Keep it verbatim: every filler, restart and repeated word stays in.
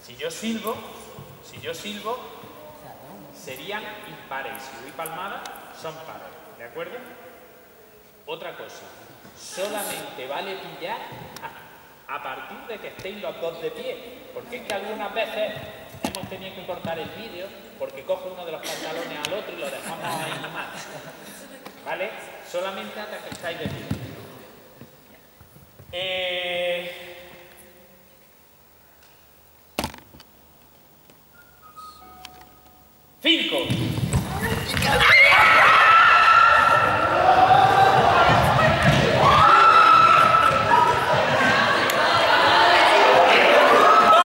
Si yo silbo, si yo silbo, serían impares. Si doy palmada, son pares. ¿De acuerdo? Otra cosa, solamente vale pillar a, a partir de que estéis los dos de pie. Porque es que algunas veces hemos tenido que cortar el vídeo porque coge uno de los pantalones al otro y lo dejamos ahí nomás. ¿Vale? Solamente hasta que estáis de pie. Eh... Cinco.